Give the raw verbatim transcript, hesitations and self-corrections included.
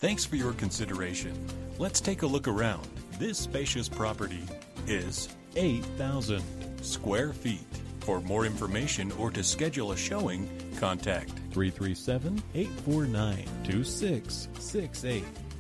Thanks for your consideration. Let's take a look around. This spacious property is eight thousand square feet. For more information or to schedule a showing, contact three three seven, eight four nine, two six six eight.